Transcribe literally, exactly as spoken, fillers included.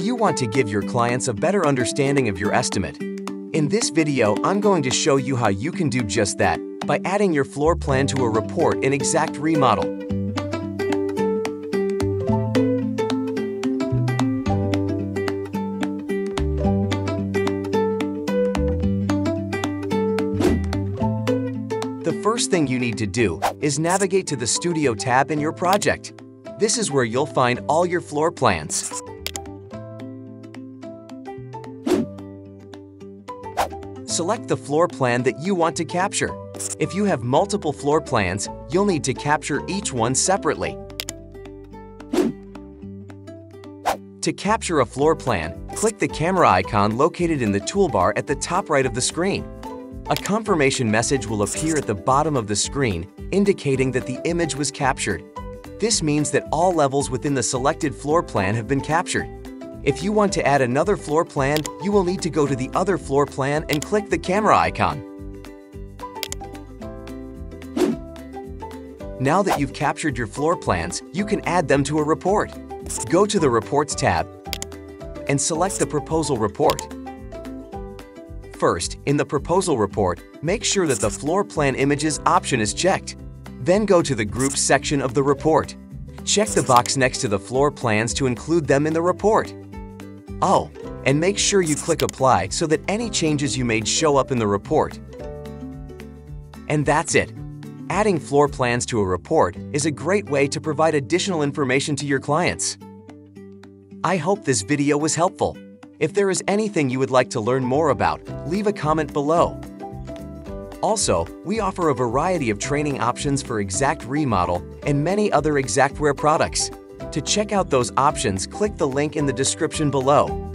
you want to give your clients a better understanding of your estimate? In this video, I'm going to show you how you can do just that by adding your floor plan to a report in XactRemodel. The first thing you need to do is navigate to the Studio tab in your project. This is where you'll find all your floor plans. Select the floor plan that you want to capture. If you have multiple floor plans, you'll need to capture each one separately. To capture a floor plan, click the camera icon located in the toolbar at the top right of the screen. A confirmation message will appear at the bottom of the screen, indicating that the image was captured. This means that all levels within the selected floor plan have been captured. If you want to add another floor plan, you will need to go to the other floor plan and click the camera icon. Now that you've captured your floor plans, you can add them to a report. Go to the Reports tab and select the Proposal Report. First, in the Proposal Report, make sure that the Floor Plan Images option is checked. Then go to the Groups section of the report. Check the box next to the floor plans to include them in the report. Oh, and make sure you click Apply so that any changes you made show up in the report. And that's it. Adding floor plans to a report is a great way to provide additional information to your clients. I hope this video was helpful. If there is anything you would like to learn more about, leave a comment below. Also, we offer a variety of training options for XactRemodel and many other Xactware products. To check out those options, click the link in the description below.